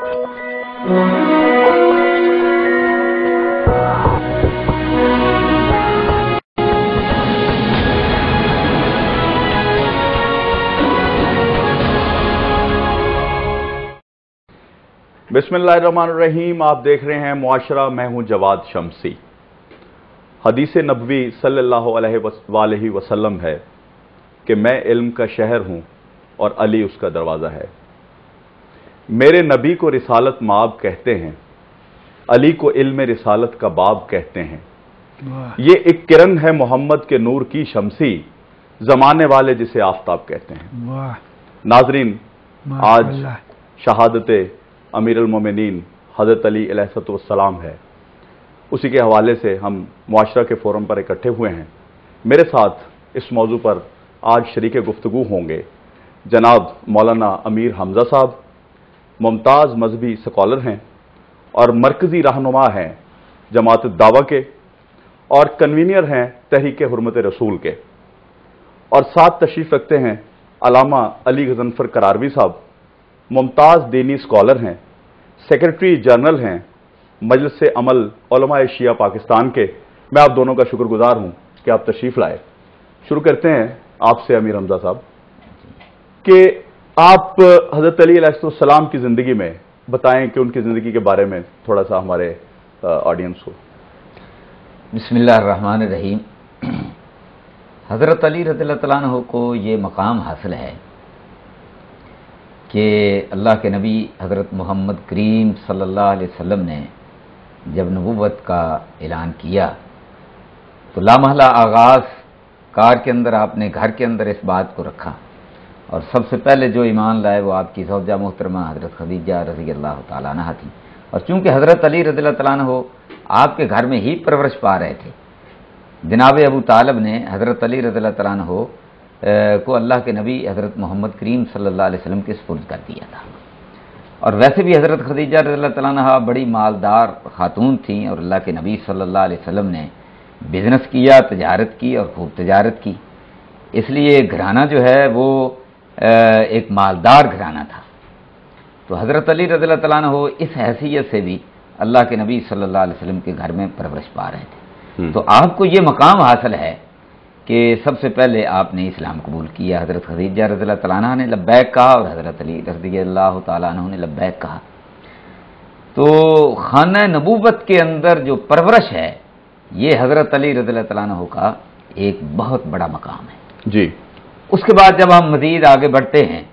बिस्मिल्लाहिर्रहमानिर्रहीम। आप देख रहे हैं मुआशरा, मैं हूं जवाद शमसी। हदीस नबवी सल्लल्लाहु अलैहि वसल्लम है कि मैं इल्म का शहर हूं और अली उसका दरवाज़ा है। मेरे नबी को रिसालत माब कहते हैं, अली को इल्म रिसालत का बाब कहते हैं। ये एक किरण है मोहम्मद के नूर की शमसी, जमाने वाले जिसे आफताब कहते हैं। नाजरीन, आज शहादत अमीर अल-मोमिनीन हज़रत अली अलैहिस्सलाम है। उसी के हवाले से हम मुआशरा के फोरम पर इकट्ठे हुए हैं। मेरे साथ इस मौजू पर आज शरीक गुफ्तगू होंगे जनाब मौलाना अमीर हमजा साहब, मुमताज़ मजहबी स्कॉलर हैं और मरकज़ी रहनुमा हैं जमात दावा के और कन्वीनियर हैं तहरीक हुर्मत रसूल के। और साथ तशरीफ़ रखते हैं अलामा अली गज़नफ़र करारवी साहब, मुमताज़ दीनी स्कॉलर हैं, सेक्रेटरी जनरल हैं मजलिस अमल उलमाए शिया पाकिस्तान के। मैं आप दोनों का शुक्रगुजार हूं कि आप तशरीफ़ लाए। शुरू करते हैं आपसे अमीर हमजा साहब कि आप हज़रत अली अलैहिस्सलाम की ज़िंदगी में बताएं कि उनकी ज़िंदगी के बारे में थोड़ा सा हमारे ऑडियंस को। बिस्मिल्लाहिर्रहमानिर्रहीम। हज़रत अली रज़ियल्लाहु तआला अन्हु को ये मकाम हासिल है कि अल्लाह के नबी हज़रत मोहम्मद करीम सल्लल्लाहु अलैहि वसल्लम ने जब नबूवत का ऐलान किया तो लामहला आगाज़ कार के अंदर आपने घर के अंदर इस बात को रखा और सबसे पहले जो ईमान लाए वो आपकी ज़ौजा मोहतरमा हज़रत खदीजा रज़ियल्लाहु तआला अन्हा थी। और चूँकि हज़रत अली रज़ियल्लाहु तआला अन्हु आपके घर में ही परवरिश पा रहे थे, जनाब अबू तालिब ने हज़रत अली रज़ियल्लाहु तआला अन्हु को अल्लाह के नबी हज़रत मोहम्मद करीम सल्लल्लाहु अलैहि वसल्लम के सुपुर्द कर दिया था। और वैसे भी हज़रत खदीजा रज़ियल्लाहु तआला अन्हा बड़ी मालदार खातून थीं और अल्लाह के नबी सल्लल्लाहु अलैहि वसल्लम ने बिज़नेस किया, तजारत की और खूब तजारत की, इसलिए घराना जो है वो एक मालदार घराना था। तो हज़रत अली रज़ियल्लाहु तआला अन्हु इस हैसियत से भी अल्लाह के नबी सल्लल्लाहु अलैहि वसल्लम के घर में परवरिश पा रहे थे। तो आपको ये मकाम हासिल है कि सबसे पहले आपने इस्लाम कबूल किया। हज़रत खदीजा रज़ियल्लाहु तआला अन्हा ने लब्बैक कहा और हज़रत अली रज़ियल्लाहु तआला अन्हु ने लब्बैक कहा। तो खाना नबूवत के अंदर जो परवरिश है ये हज़रत अली रज़ियल्लाहु तआला अन्हु का एक बहुत बड़ा मकाम है जी। उसके बाद जब हम मज़ीद आगे बढ़ते हैं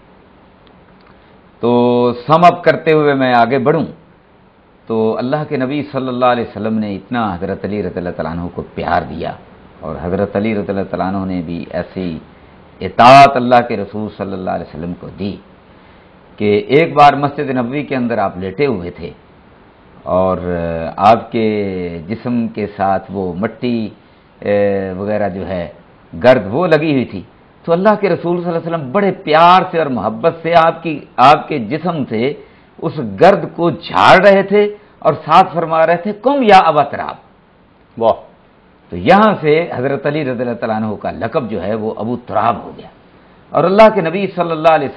तो सम अप करते हुए मैं आगे बढ़ूँ तो अल्लाह के नबी सल्लल्लाहु अलैहि वसल्लम ने इतना हज़रत अली रज़ियल्लाहु तआला अन्हु को प्यार दिया और हज़रत अली रज़ियल्लाहु तआला अन्हु ने भी ऐसी इताअत अल्लाह के रसूल सल्लल्लाहु अलैहि वसल्लम को दी कि एक बार मस्जिद नबवी के अंदर आप लेटे हुए थे और आपके जिस्म के साथ वो मट्टी वगैरह जो है गर्द वो लगी हुई थी। तो अल्लाह के रसूल सल्लल्लाहु अलैहि वसल्लम बड़े प्यार से और मोहब्बत से आपके जिस्म से उस गर्द को झाड़ रहे थे और साथ फरमा रहे थे कुम या अबा तराब। वाह। तो यहाँ से हज़रत अली रज़ियल्लाहु तआला अन्हु का लक़ब जो है वो अबू तुराब हो गया। और अल्लाह के नबी सल्लल्लाहु अलैहि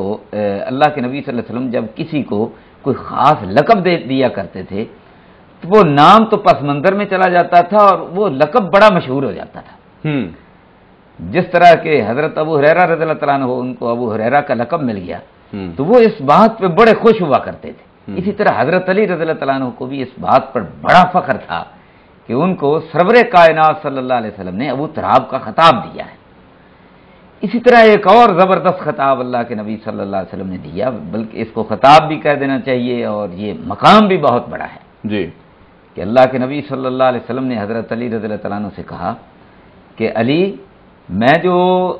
वसल्लम जब किसी को कोई ख़ास लक़ब दे दिया करते थे तो वो नाम तो पस मंज़र में चला जाता था और वो लक़ब बड़ा मशहूर हो जाता था। जिस तरह के हज़रत अबू हुरैरा रज़ियल्लाहु तआला अन्हु उनको अबू हुरैरा का लक़ब मिल गया तो वो इस बात पे बड़े खुश हुआ करते थे। इसी तरह हज़रत अली रज़ियल्लाहु तआला अन्हु को भी इस बात पर बड़ा फ़ख्र था कि उनको सरवरे कायनात सल्लल्लाहु अलैहि वसल्लम ने अबू तुराब का खिताब दिया है। इसी तरह एक और ज़बरदस्त खिताब अल्लाह के नबी सल्लल्लाहु अलैहि वसल्लम ने दिया, बल्कि इसको खिताब भी कह देना चाहिए और ये मकाम भी बहुत बड़ा है जी कि अल्लाह के नबी सल्लल्लाहु अलैहि वसल्लम ने हज़रत अली रज़ियल्लाहु तआला अन्हु से कहा कि अली, मैं जो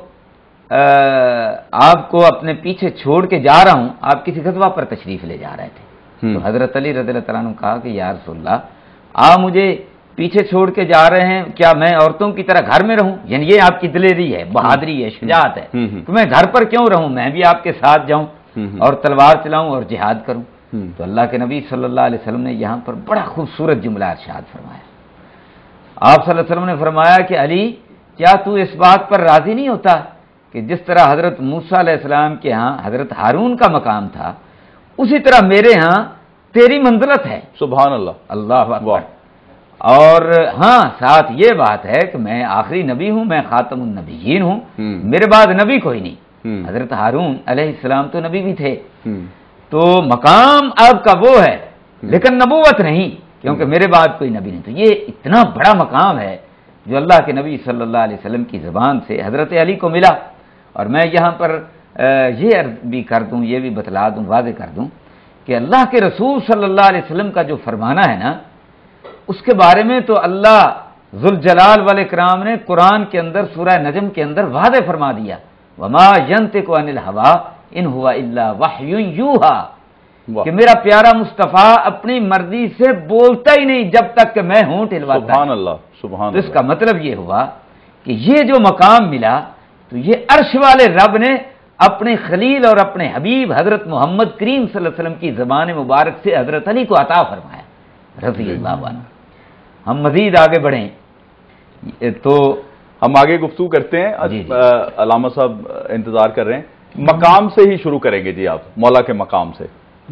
आपको अपने पीछे छोड़ के जा रहा हूं, आप किसी गज़वा पर तशरीफ़ ले जा रहे थे। तो हज़रत अली रज़ियल्लाहु तआला अन्हु ने कहा कि या रसूलल्लाह, आप मुझे पीछे छोड़ के जा रहे हैं, क्या मैं औरतों की तरह घर में रहूं? यानी ये आपकी दिलेरी है, बहादुरी है, शुजाअत है। तो मैं घर पर क्यों रहूं, मैं भी आपके साथ जाऊं और तलवार चलाऊं और जिहाद करूं। तो अल्लाह के नबी सल्लल्लाहु अलैहि वसल्लम ने यहाँ पर बड़ा खूबसूरत जुमला इरशाद फरमाया। आप सल्लल्लाहु अलैहि वसल्लम ने फरमाया कि अली, क्या तू इस बात पर राजी नहीं होता कि जिस तरह हज़रत मूसा अलैहिस्सलाम के यहाँ हज़रत हारून का मकाम था, اسی طرح میرے ہاں تیری منزلت ہے. سبحان اللہ. اللہ اکبر. اور ہاں ساتھ یہ بات ہے کہ میں آخری نبی ہوں، میں خاتم النبیین ہوں، میرے بعد نبی کوئی نہیں. حضرت ہارون علیہ السلام تو نبی بھی تھے. تو مقام آپ کا وہ ہے لیکن نبوت نہیں، کیونکہ میرے بعد کوئی نبی نہیں. تو یہ اتنا بڑا مقام ہے جو اللہ کے نبی صلی اللہ علیہ وسلم کی زبان سے حضرت علی کو ملا. اور میں یہاں پر یہ عرض بھی کر دوں، یہ بھی بتلا دوں، واضح کر دوں کہ اللہ کے رسول صلی اللہ علیہ وسلم کا جو فرمانا ہے نا، اس کے بارے میں تو اللہ ذوالجلال والاکرام نے قرآن کے اندر سورہ نجم کے اندر واضح فرما دیا، وما ينطق عن الهوى ان هو الا وحی یوحى، کہ میرا پیارا مصطفیٰ اپنی مرضی سے بولتا ہی نہیں جب تک کہ میں ہونٹ ہلواتا. سبحان اللہ. سبحان تو اس کا مطلب یہ ہوا کہ یہ جو مقام ملا تو یہ عرش والے رب نے اپنے خلیل اور اپنے حبیب حضرت محمد کریم صلی اللہ علیہ وسلم کی زبان مبارک سے حضرت علی کو عطا فرمایا رضی اللہ عنہ. ہم مزید آگے بڑھیں تو ہم آگے گفتگو کرتے ہیں. جی. علامہ صاحب انتظار کر رہے ہیں. مقام سے ہی شروع کریں گے جی، آپ مولا کے مقام سے.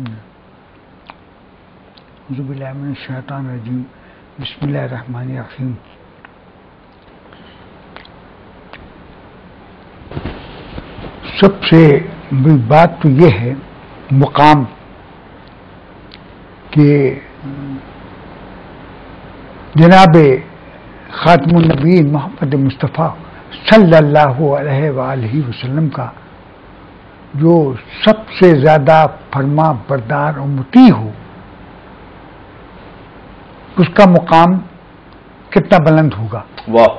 اعوذ باللہ من الشیطان الرجیم، بسم اللہ الرحمن الرحیم. سب سے بڑی بات تو یہ ہے مقام کہ جناب خاتم النبیین محمد مصطفیٰ صلی اللہ علیہ وآلہ وسلم کا جو سب سے زیادہ فرما بردار اور مطیع ہو، اس کا مقام کتنا بلند ہوگا. واہ.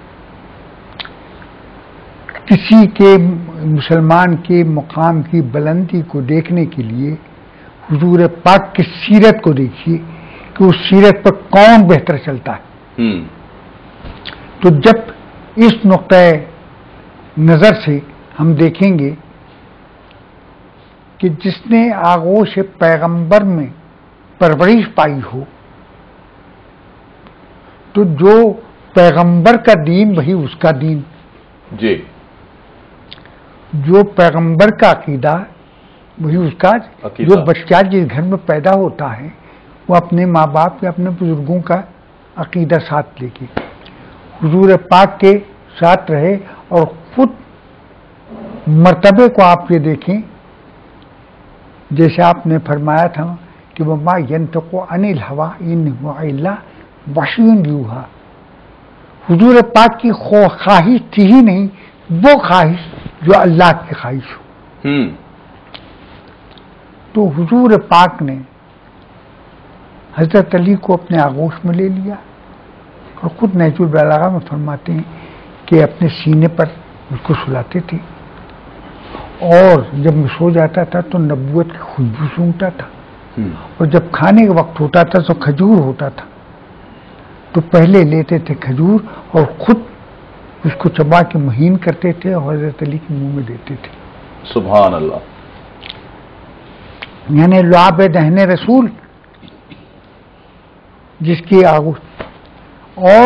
کسی کے مسلمان کے مقام کی بلندی کو دیکھنے کے لیے حضور پاک کی سیرت کو دیکھیے کہ اس سیرت پر کون بہتر چلتا ہے. تو جب اس نقطۂ نظر سے ہم دیکھیں گے کہ جس نے آغوش پیغمبر میں پرورش پائی ہو، تو جو پیغمبر کا دین وہی اس کا دین. جی. جو پیغمبر کا عقیدہ وہی اس کا عقیدہ. جو بچہ جس گھر میں پیدا ہوتا ہے وہ اپنے ماں باپ یا اپنے بزرگوں کا عقیدہ ساتھ لے کے حضور پاک کے ساتھ رہے. اور خود مرتبے کو آپ یہ دیکھیں، جیسے آپ نے فرمایا تھا کہ وما ينطق عن الهوى ان هو الا وحی یوحى. حضور پاک کی خواہش تھی ہی نہیں، وہ خواہش جو اللہ کی خواہش ہو. تو حضور پاک نے حضرت علی کو اپنے آغوش میں لے لیا اور خود نہج البلاغہ میں فرماتے ہیں کہ اپنے سینے پر اس کو سلاتے تھے، اور جب میں سو جاتا تھا تو نبوت کی خوشبو سونگتا تھا، اور جب کھانے کا وقت ہوتا تھا تو کھجور ہوتا تھا، تو پہلے لیتے تھے کھجور اور خود اس کو چبا کے مہین کرتے تھے اور حضرت علی کے منہ میں دیتے تھے. سبحان اللہ. یعنی لعاب دہن رسول جس کی آغوش. اور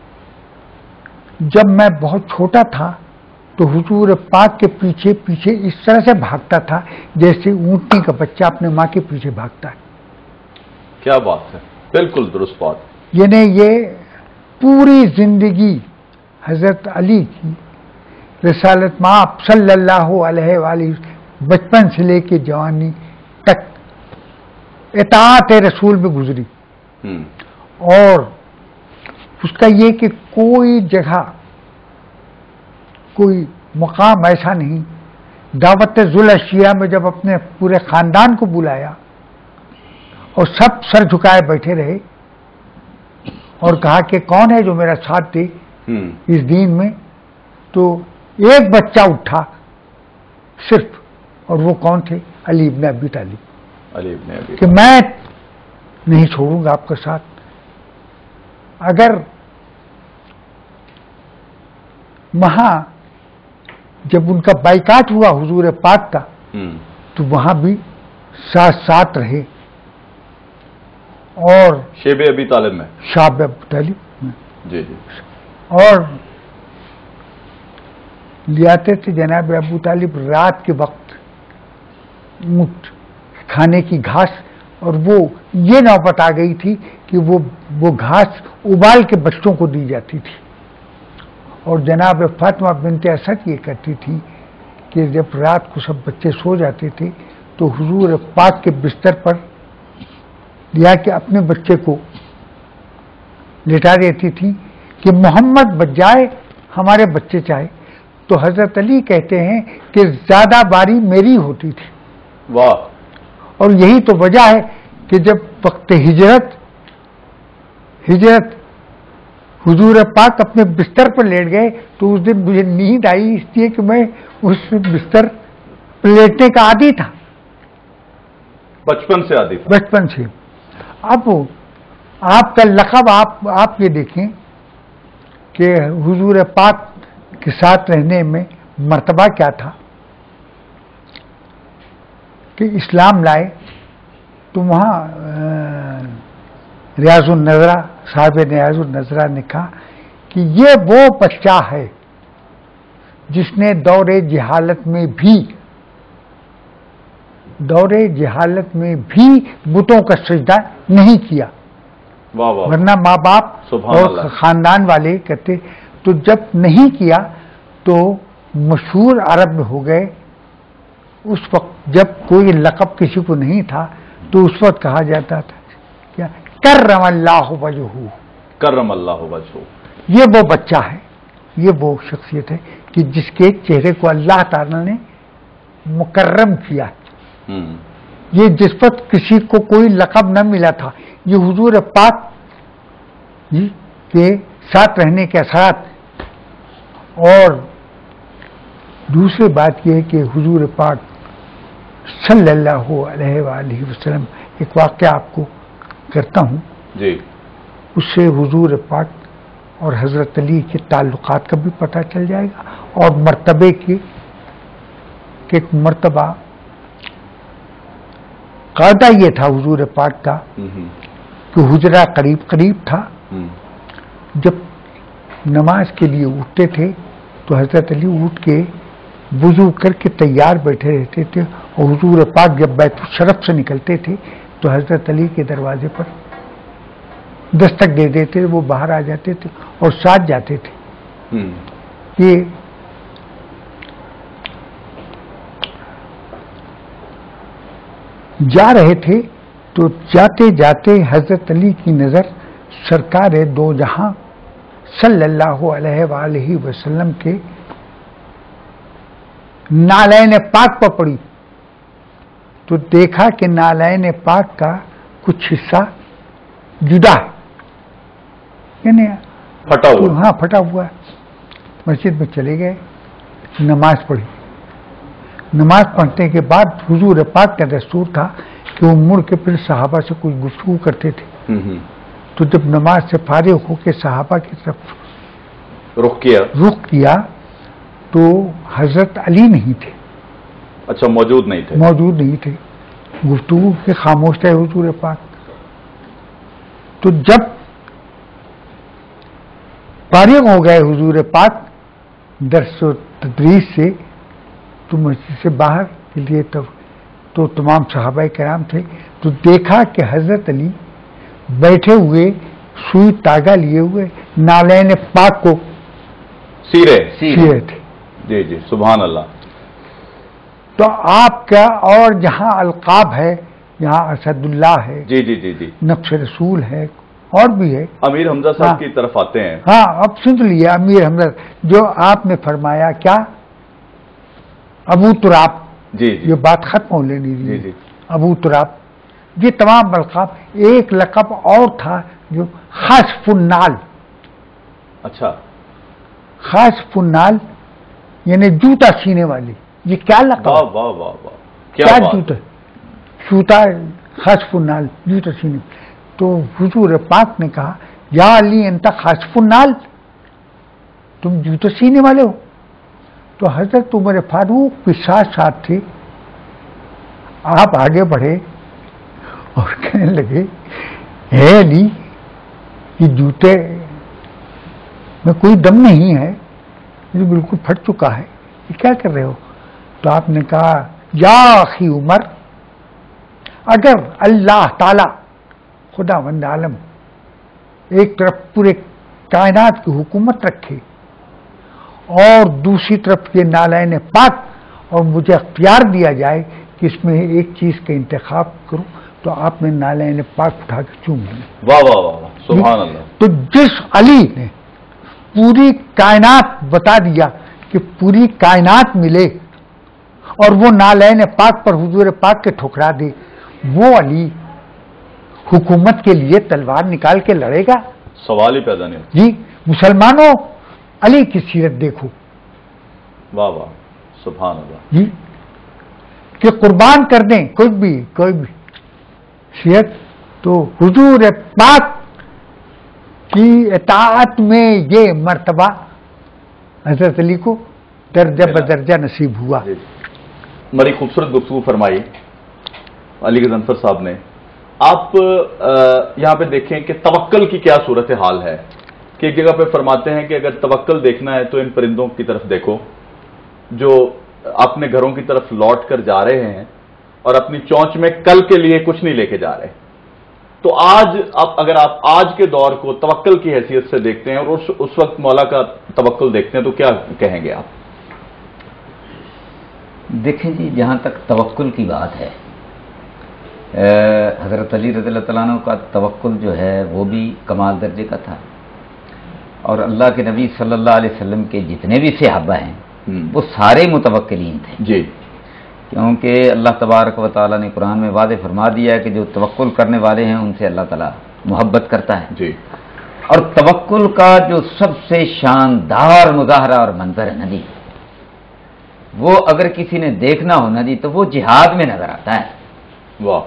جب میں بہت چھوٹا تھا تو حضور پاک کے پیچھے پیچھے اس طرح سے بھاگتا تھا جیسے اونٹنی کا بچہ اپنے ماں کے پیچھے بھاگتا ہے. کیا بات ہے، بالکل درست بات. یعنی یہ پوری زندگی حضرت علی کی رسالت مآب صلی اللہ علیہ وآلہ بچپن سے لے کے جوانی تک اطاعت رسول میں گزری. اور اس کا یہ کہ کوئی جگہ کوئی مقام ایسا نہیں. دعوت ذوالاشیہ میں جب اپنے پورے خاندان کو بلایا اور سب سر جھکائے بیٹھے رہے اور کہا کہ کون ہے جو میرا ساتھ دے اس دین میں، تو ایک بچہ اٹھا صرف، اور وہ کون تھے؟ علی ابن ابی طالب. کہ میں نہیں چھوڑوں گا آپ کا ساتھ. اگر وہاں جب ان کا بائیکاٹ ہوا حضور پاک کا تو وہاں بھی ساتھ ساتھ رہے. اور شیب ابی طالب میں شاب ابو طالب جی جی اور لے آتے تھے جناب ابو طالب رات کے وقت اونٹ کھانے کی گھاس، اور وہ یہ نوبت آ گئی تھی کہ وہ گھاس ابال کے بچوں کو دی جاتی تھی. اور جناب فاطمہ بنت اسد یہ کرتی تھی کہ جب رات کو سب بچے سو جاتے تھے تو حضور پاک کے بستر پر لیا کہ اپنے بچے کو لٹا دیتی تھی کہ محمد بچ جائے ہمارے بچے چاہے. تو حضرت علی کہتے ہیں کہ زیادہ باری میری ہوتی تھی. واہ. اور یہی تو وجہ ہے کہ جب وقت ہجرت حضور پاک اپنے بستر پر لیٹ گئے تو اس دن مجھے نیند آئی، اس لیے کہ میں اس بستر پر لیٹنے کا عادی تھا، بچپن سے عادی تھا. بچپن سے. اب آپ کا لقب آپ یہ دیکھیں کہ حضور پاک کے ساتھ رہنے میں مرتبہ کیا تھا کہ اسلام لائے تو وہاں ریاض النظرہ صاحب ریاض النظرہ نے کہا کہ یہ وہ بچہ ہے جس نے دور جہالت میں بھی بتوں کا سجدہ نہیں کیا. واہ واہ. ورنہ ماں باپ اور خاندان والے کہتے، تو جب نہیں کیا تو مشہور عرب میں ہو گئے. اس وقت جب کوئی لقب کسی کو نہیں تھا تو اس وقت کہا جاتا تھا کیا کرم اللہ وجہہ. کرم اللہ وجہہ. یہ وہ بچہ ہے، یہ وہ شخصیت ہے کہ جس کے چہرے کو اللہ تعالی نے مکرم کیا. یہ جس وقت کسی کو کوئی لقب نہ ملا تھا، یہ حضور پاک کے ساتھ رہنے کے اثرات. اور دوسری بات یہ ہے کہ حضور پاک صلی اللہ علیہ وآلہ وسلم، ایک واقعہ آپ کو کرتا ہوں جی. اس سے حضور پاک اور حضرت علی کے تعلقات کا بھی پتہ چل جائے گا، اور مرتبے کے ایک مرتبہ قاعدہ یہ تھا حضور پاک کا کہ حجرہ قریب قریب تھا. جب نماز کے لیے اٹھتے تھے تو حضرت علی اٹھ کے وضو کر کے تیار بیٹھے رہتے تھے، اور حضور پاک جب بیت الشرف سے نکلتے تھے تو حضرت علی کے دروازے پر دستک دے دیتے، وہ باہر آ جاتے تھے اور ساتھ جاتے تھے. یہ جا رہے تھے تو جاتے جاتے حضرت علی کی نظر سرکار دو جہاں صلی اللہ علیہ وآلہ وسلم کے نالین پاک پر پڑی. تو دیکھا کہ نالین پاک کا کچھ حصہ جدا ہے، یعنی پھٹا ہوا. ہاں پھٹا ہوا ہے. مسجد میں چلے گئے، نماز پڑھی. نماز پڑھنے کے بعد حضور پاک کا دستور تھا کہ وہ مڑ کے پھر صحابہ سے کچھ گفتگو کرتے تھے. تو جب نماز سے فارغ ہو کے صحابہ کی طرف رخ کیا تو حضرت علی نہیں تھے. اچھا، موجود نہیں تھے. گفتگو کے خاموش تھے حضور پاک. تو جب فارغ ہو گئے حضور پاک درس و تدریس سے تو مسجد سے باہر کے لیے تو تمام صحابہ کرام تھے. تو دیکھا کہ حضرت علی بیٹھے ہوئے سوئی تاگا لیے ہوئے نالین پاک کو سی رہے تھے. جی جی، سبحان اللہ. تو آپ کا اور جہاں القاب ہے، یہاں اسد اللہ ہے، جی جی جی جی، نفس رسول ہے، اور بھی ہے. امیر حمزہ صاحب کی طرف آتے ہیں. ہاں، اب سن لیے امیر حمزہ جو آپ نے فرمایا کیا ابو تراب. جی یہ بات ختم ہو لینی جی جی. ابو تراب. یہ تمام القاب. ایک لقب اور تھا جو خاشف النال. اچھا، خاشف النال یعنی جوتا سینے والی. یہ کیا لقب؟ واہ واہ واہ واہ، کیا جوتا خاشف النال، جوتا سینے. تو حضور پاک نے کہا یا علی انت خاشف النال، تم جوتا سینے والے ہو. تو حضرت عمر فاروق بھی ساتھ تھے. آپ آگے بڑھے اور کہنے لگے اے علی، یہ جوتے میں کوئی دم نہیں ہے، یہ بالکل پھٹ چکا ہے، یہ کیا کر رہے ہو؟ تو آپ نے کہا یا اخی عمر अगर अल्लाह ताला खुदावंद आलम एक तरफ पूरे कायनात की हुकूमत रखे और दूसरी तरफ ये नालैन पाक और मुझे अख्तियार दिया जाए कि इसमें एक चीज का इंतखाब करूं, तो आपने नालैन पाक उठा के चूम लिया। वाह वाह वाह, सुभान अल्लाह। तो जिस अली ने पूरी कायनात बता दिया कि पूरी कायनात मिले और वो नालैन पाक पर हुजूर पाक के ठुकरा दे, वो अली हुकूमत के लिए तलवार निकाल के लड़ेगा? सवाल ही पैदा नहीं होता। जी, मुसलमानों अली की सीरत देखो। वाह वाह, सुभान अल्लाह जी, कि कुर्बान कर दें कोई भी सीरत, तो हुजूर पाक की इताअत में ये मर्तबा हजरत अली को दर्जा बदर्जा नसीब हुआ। बड़ी खूबसूरत गुफ्तगू फरमाई अली गजनफर साहब ने। आप यहाँ पे देखें कि तवक्कल की क्या सूरत हाल है, कि एक जगह पे फरमाते हैं कि अगर तवक्कल देखना है तो इन परिंदों की तरफ देखो जो अपने घरों की तरफ लौट कर जा रहे हैं और अपनी चोंच में कल के लिए कुछ नहीं लेके जा रहे। तो आज अगर आप आज के दौर को तवक्कल की हैसियत से देखते हैं और उस वक्त मौला का तवक्कुल देखते हैं, तो क्या कहेंगे आप? देखें जी, जहां तक तवक्कुल की बात है, हजरत अली रज़ियल्लाहु तआला अन्हु का तवक्कुल जो है वो भी कमाल दर्जे का था, और अल्लाह के नबी सल्लल्लाहु अलैहि वसल्लम के जितने भी सहाबा हैं वो सारे मुतवक्किलीन थे जी, क्योंकि अल्लाह तबारक व तआला ने कुरान में वादे फरमा दिया है कि जो तवक्कुल करने वाले हैं उनसे अल्लाह ताला मोहब्बत करता है जी। और तवक्कुल का जो सबसे शानदार मुजाहरा और मंजर है ना जी, वो अगर किसी ने देखना हो ना जी, तो वो जिहाद में नजर आता है। वाह,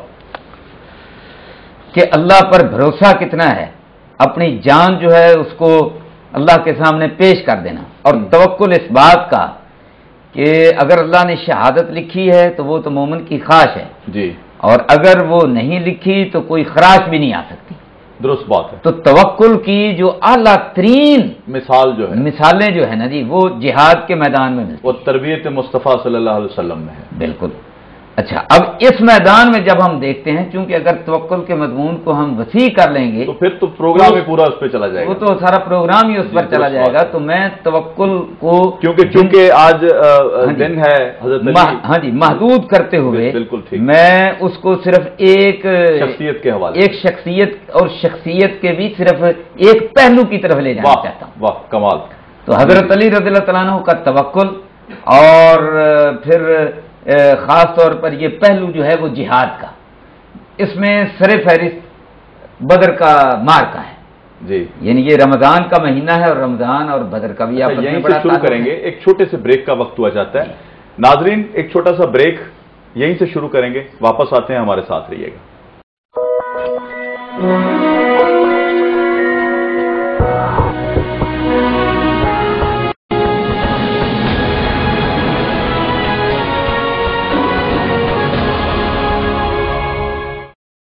कि अल्लाह पर भरोसा कितना है, अपनी जान जो है उसको अल्लाह के सामने पेश कर देना, और तवक्कुल इस बात का कि अगर अल्लाह ने शहादत लिखी है तो वो तो मोमिन की ख्वाहिश है जी, और अगर वो नहीं लिखी तो कोई खराश भी नहीं आ सकती। दुरुस्त बात है। तो तवक्कुल की जो आला तरीन मिसालें जो है ना जी, वो जिहाद के मैदान में मिलती, वो तरबियत मुस्तफ़ा सल्लल्लाहु अलैहि वसल्लम में है। बिल्कुल। अच्छा, अब इस मैदान में जब हम देखते हैं, क्योंकि अगर तवक्कुल के मजमून को हम वसी कर लेंगे तो फिर तो प्रोग्राम ही पूरा उस पर चला जाएगा, वो तो सारा प्रोग्राम ही उस पर चला जाएगा। तो मैं तवक्कुल को क्योंकि आज दिन है हज़रत अली, हाँ जी, महदूद करते हुए बिल्कुल ठीक, मैं उसको सिर्फ एक शख्सियत के हवाले, एक शख्सियत और शख्सियत के भी सिर्फ एक पहलू की तरफ ले जाना चाहता हूँ। वाह, कमाल। तो हजरत अली रज़ियल्लाहु तआला अन्हु का तवक्कुल, और फिर खास तौर पर ये पहलू जो है वो जिहाद का, इसमें सरे फहरिस्त बदर का मार्का है जी। यानी ये रमजान का महीना है और रमजान और बदर का भी आप यहीं से शुरू करेंगे। एक छोटे से ब्रेक का वक्त हुआ जाता है। नाजरीन, एक छोटा सा ब्रेक यहीं से शुरू करेंगे, वापस आते हैं, हमारे साथ रहिएगा।